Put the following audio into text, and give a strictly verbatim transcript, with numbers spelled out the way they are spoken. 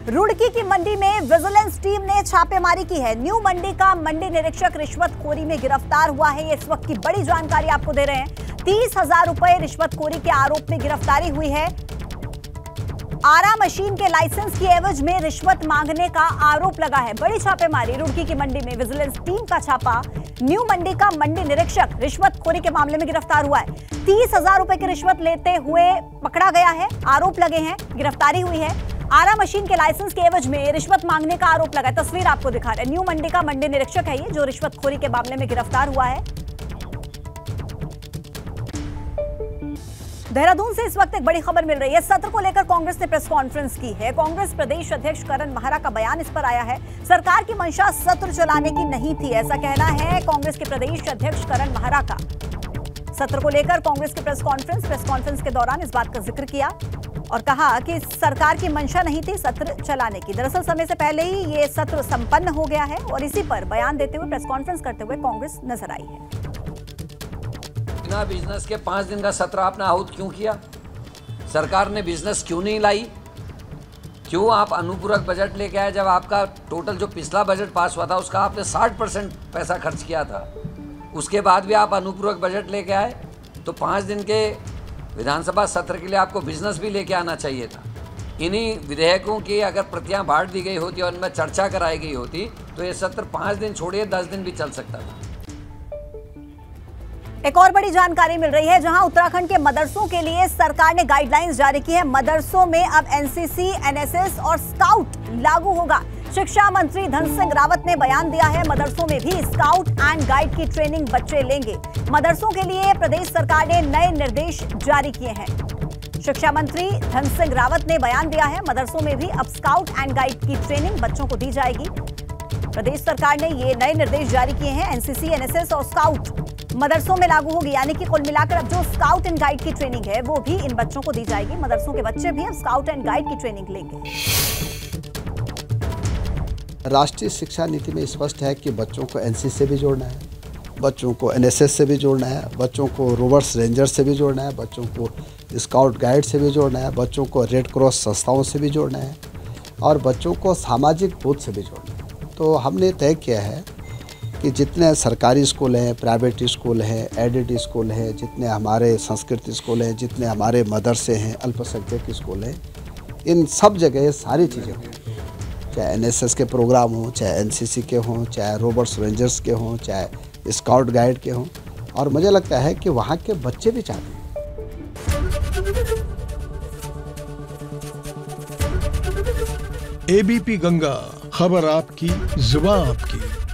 रुड़की की मंडी में vigilance team ने छापेमारी की है। न्यू मंडी का मंडी निरीक्षक रिश्वतखोरी में गिरफ्तार हुआ है। ये इस वक्त की बड़ी जानकारी आपको दे रहे हैं। तीस हजार रुपए रिश्वतखोरी के आरोप में गिरफ्तारी हुई है। आरा मशीन के लाइसेंस की एवज में रिश्वत मांगने का आरोप लगा है। बड़ी छापेमारी रुड़की की मंडी में विजिलेंस टीम का छापा। न्यू मंडी का मंडी निरीक्षक रिश्वतखोरी के मामले में गिरफ्तार हुआ है। तीस हजार रुपए की रिश्वत लेते हुए पकड़ा गया है। आरोप लगे हैं, गिरफ्तारी हुई है। आरा मशीन के लाइसेंस के एवज में रिश्वत मांगने का आरोप लगा है। तस्वीर आपको दिखा रहे हैं। न्यू मंडी का मंडी निरीक्षक है ये, जो रिश्वतखोरी के मामले में गिरफ्तार हुआ है। देहरादून से इस वक्त एक बड़ी खबर मिल रही है। सत्र को लेकर कांग्रेस ने प्रेस कॉन्फ्रेंस की है। कांग्रेस प्रदेश अध्यक्ष करण महारा का बयान इस पर आया है। सरकार की मंशा सत्र चलाने की नहीं थी, ऐसा कहना है कांग्रेस के प्रदेश अध्यक्ष करण महारा का। सत्र को लेकर कांग्रेस की प्रेस कॉन्फ्रेंस प्रेस कॉन्फ्रेंस के दौरान इस बात का जिक्र किया और कहा कि सरकार की मंशा नहीं थी सत्र चलाने की। दरअसल समय से पहले ही ये सत्र संपन्न हो गया है और इसी पर बयान देते हुए प्रेस कॉन्फ्रेंस करते हुए कांग्रेस नजर आई है। बिना बिजनेस के पांच दिन का सत्र आपने आहूत क्यों किया? सरकार ने बिजनेस क्यों नहीं लाई? क्यों आप अनुपूरक बजट लेके आए? जब आपका टोटल जो पिछला बजट पास हुआ था उसका आपने साठ परसेंट पैसा खर्च किया था, उसके बाद भी आप अनुपूरक बजट लेके आए। तो पाँच दिन के विधानसभा सत्र के लिए आपको बिजनेस भी लेके आना चाहिए था। इन्हीं विधेयकों की अगर प्रतियां बांट दी गई होती और उनमें चर्चा कराई गई होती तो ये सत्र पाँच दिन छोड़िए दस दिन भी चल सकता था। एक और बड़ी जानकारी मिल रही है, जहां उत्तराखंड के मदरसों के लिए सरकार ने गाइडलाइंस जारी की है। मदरसों में अब एनसीसी, एनएसएस और स्काउट लागू होगा। शिक्षा मंत्री धन सिंह रावत ने बयान दिया है, मदरसों में भी स्काउट एंड गाइड की ट्रेनिंग बच्चे लेंगे। मदरसों के लिए प्रदेश सरकार ने नए निर्देश जारी किए हैं। शिक्षा मंत्री धन सिंह रावत ने बयान दिया है, मदरसों में भी अब स्काउट एंड गाइड की ट्रेनिंग बच्चों को दी जाएगी। प्रदेश सरकार ने ये नए निर्देश जारी किए हैं। एनसीसी, एनएसएस और स्काउट मदरसों में लागू होगी, यानी कि कुल मिलाकर अब जो स्काउट एंड गाइड की ट्रेनिंग है वो भी इन बच्चों को दी जाएगी। मदरसों के बच्चे भी अब स्काउट एंड गाइड की ट्रेनिंग लेंगे। राष्ट्रीय शिक्षा नीति में स्पष्ट है कि बच्चों को एनसीसी से भी जोड़ना है, बच्चों को एनएसएस से भी जोड़ना है, बच्चों को रोवर्स रेंजर से भी जोड़ना है, बच्चों को स्काउट गाइड से भी जोड़ना है, बच्चों को रेड क्रॉस संस्थाओं से भी जोड़ना है और बच्चों को सामाजिक बोध से भी जोड़ना है। तो हमने तय किया है कि जितने सरकारी स्कूल हैं, प्राइवेट स्कूल हैं, एडेड स्कूल हैं, जितने हमारे संस्कृत स्कूल हैं, जितने हमारे मदरसे हैं, अल्पसंख्यक स्कूल हैं, इन सब जगह सारी चीज़ें हों, चाहे एनएसएस के प्रोग्राम हों, चाहे एनसीसी के हों, चाहे रोवर्स रेंजर्स के हों, चाहे स्काउट गाइड के हों। और मुझे लगता है कि वहाँ के बच्चे भी चाहते हैं। एबीपी गंगा, खबर आपकी, जुबान आपकी।